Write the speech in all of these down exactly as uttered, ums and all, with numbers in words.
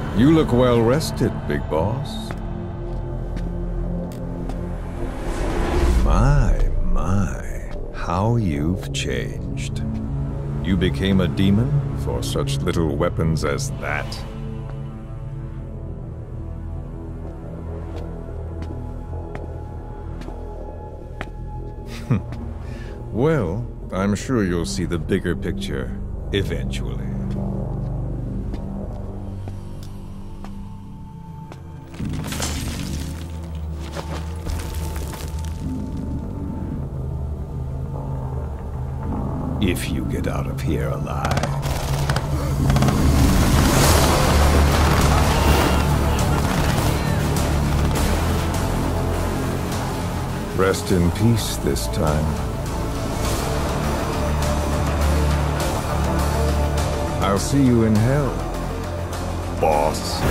You look well rested, big boss. My, my, how you've changed. You became a demon for such little weapons as that? Well, I'm sure you'll see the bigger picture eventually. If you get out of here alive. Rest in peace this time. I'll see you in hell, boss.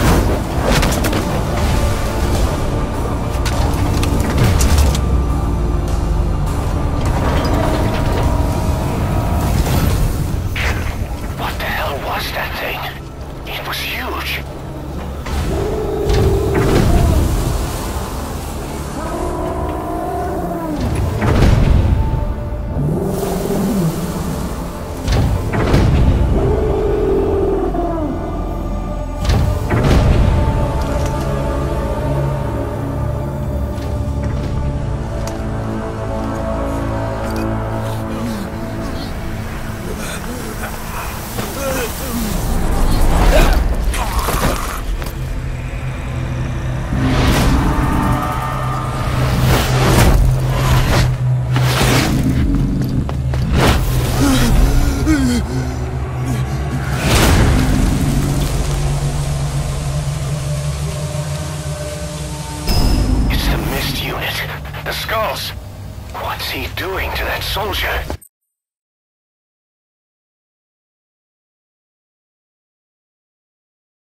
The Skulls. What's he doing to that soldier?